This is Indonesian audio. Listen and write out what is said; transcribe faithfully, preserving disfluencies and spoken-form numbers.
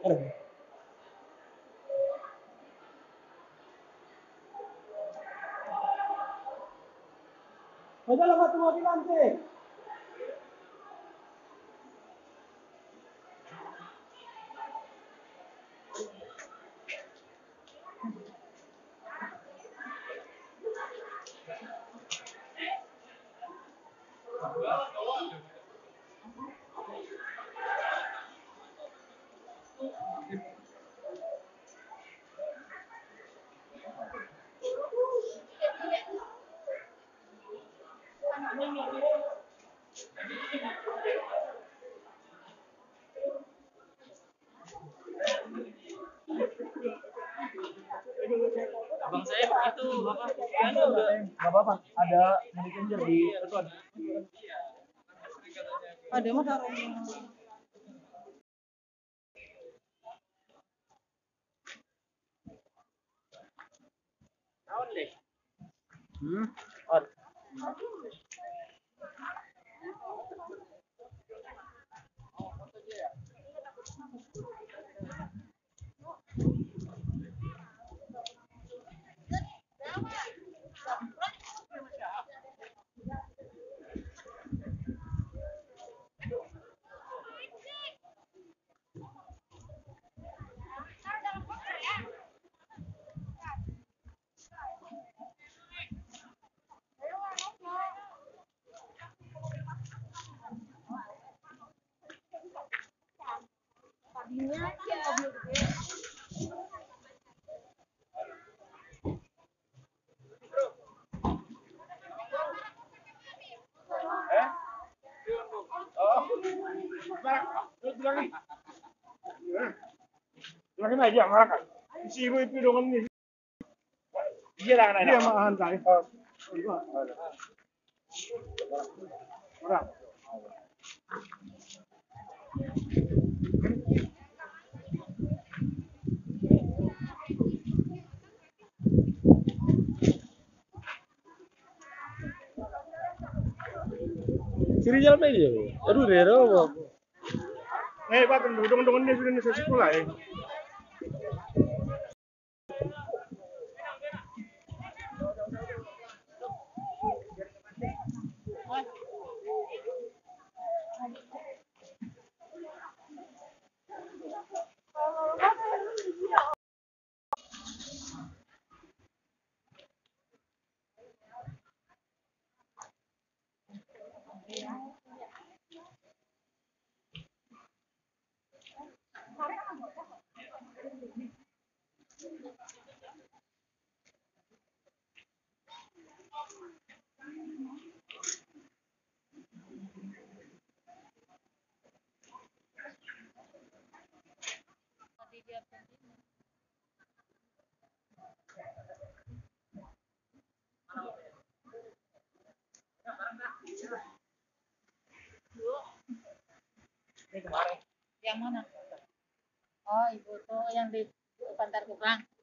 Padahal mati-mati nanti. Abang saya itu apa? Piano udah. Gak apa-apa, ada money changer di record. Ada mah taruh. Tahun deh. Hmm, on. Lagi aja makan. Si ibu itu dong ini. Dia lah kan. Dia makan saya. Orang. Siri jalan aja. Aduh, Rero. Eh, Pak, dong-dong dia sudah nasi sekolah ya. Yang mana? Oh, ibu tuh yang di Pantar Kupang.